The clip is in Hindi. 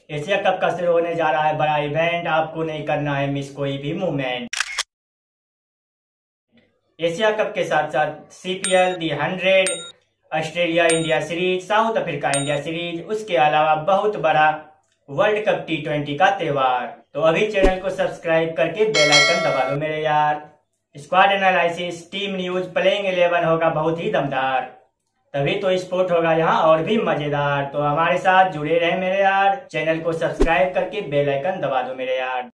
एशिया कप का शुरू होने जा रहा है बड़ा इवेंट, आपको नहीं करना है मिस कोई भी मूवमेंट। एशिया कप के साथ साथ CPL, the 100, Australia India series, South Africa India series, उसके अलावा बहुत बड़ा वर्ल्ड कप T20 का त्योहार। तो अभी चैनल को सब्सक्राइब करके बेल आइकन दबा दो मेरे यार। Squad analysis, team news, playing 11 होगा बहुत ही दमदार, तभी तो स्पोर्ट होगा यहाँ और भी मजेदार। तो हमारे साथ जुड़े रहे मेरे यार, चैनल को सब्सक्राइब करके बेल आइकन दबा दो मेरे यार।